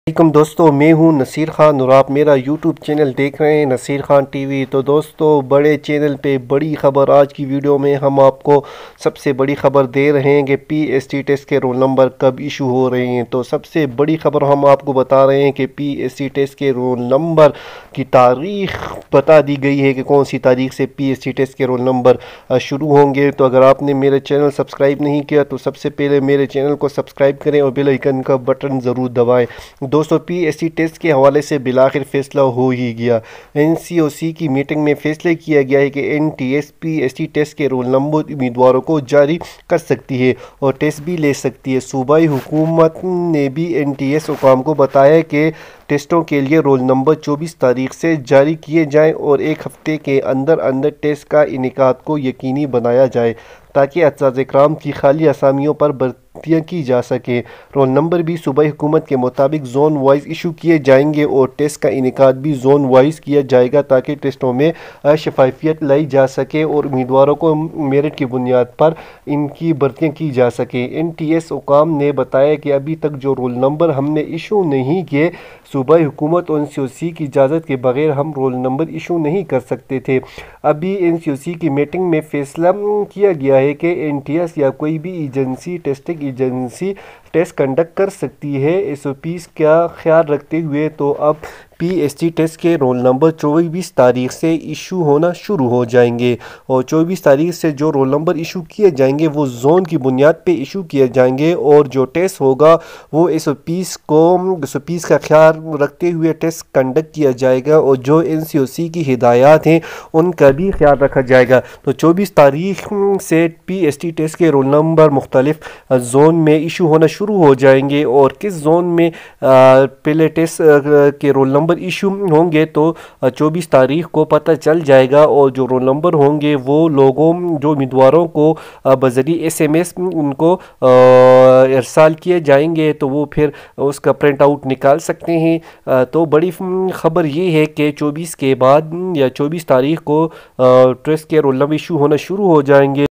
वालेकुम दोस्तों, मैं हूं नसीर खान और आप मेरा यूट्यूब चैनल देख रहे हैं नसीर खान टीवी। तो दोस्तों, बड़े चैनल पे बड़ी ख़बर। आज की वीडियो में हम आपको सबसे बड़ी ख़बर दे रहे हैं कि पीएसटी टेस्ट के रोल नंबर कब इशू हो रहे हैं। तो सबसे बड़ी ख़बर हम आपको बता रहे हैं कि पीएसटी टेस्ट के रोल नंबर की तारीख बता दी गई है कि कौन सी तारीख से पीएसटी टेस्ट के रोल नंबर शुरू होंगे। तो अगर आपने मेरे चैनल सब्सक्राइब नहीं किया तो सबसे पहले मेरे चैनल को सब्सक्राइब करें और बेल आइकन का बटन ज़रूर दबाएँ। दोस्तों, पीएसटी टेस्ट के हवाले से बिलाखिर फैसला हो ही गया। एनसीओसी की मीटिंग में फैसला किया गया है कि एनटीएस पीएसटी टेस्ट के रोल नंबर उम्मीदवारों को जारी कर सकती है और टेस्ट भी ले सकती है। सूबाई हुकूमत ने भी एनटीएस हुकाम को बताया कि टेस्टों के लिए रोल नंबर 24 तारीख से जारी किए जाएं और एक हफ्ते के अंदर अंदर टेस्ट का इनेकाद को यकीनी बनाया जाए ताकि असातिज़ा इकराम की खाली असामियों पर भर्तियाँ की जा सके। रोल नंबर भी सूबाई हुकूमत के मुताबिक जोन वाइज इशू किए जाएंगे और टेस्ट का इनेकाद भी जोन वाइज किया जाएगा ताकि टेस्टों में शफाफियत लाई जा सके और उम्मीदवारों को मेरिट की बुनियाद पर इनकी भर्तियाँ की जा सके। एनटीएस हुकाम ने बताया कि अभी तक जो रोल नंबर हमने इशू नहीं किए, सूबाई हुकूमत और एनसीओसी की इजाज़त के बगैर हम रोल नंबर इशू नहीं कर सकते थे। अभी एनसीओसी की मीटिंग में फैसला किया गया है कि एनटीएस या कोई भी agency testing agency test conduct कर सकती है। एसओपीज़ का ख्याल रखते हुए तो अब पीएसटी टेस्ट के रोल नंबर 24 तारीख से इशू होना शुरू हो जाएंगे और 24 तारीख से जो रोल नंबर इशू किए जाएंगे वो जोन की बुनियाद पे इशू किए जाएंगे और जो टेस्ट होगा वो एसओपीज़ का ख्याल रखते हुए टेस्ट कंडक्ट किया जाएगा और जो एनसीओसी की हिदायत हैं उनका भी ख्याल रखा जाएगा। तो 24 तारीख से पीएसटी टेस्ट के रोल नंबर मुख्तलिफ जोन में इशू होना शुरू हो जाएंगे और किस जोन में पहले टेस्ट के रोल नंबर इशू होंगे तो 24 तारीख को पता चल जाएगा और जो रोल नंबर होंगे वो लोगों जो उम्मीदवारों को बज़रिए एसएमएस उनको इरसाल किए जाएंगे तो वो फिर उसका प्रिंट आउट निकाल सकते हैं। तो बड़ी ख़बर ये है कि 24 के बाद या 24 तारीख को टेस्ट के रोल नंबर इशू होना शुरू हो जाएंगे।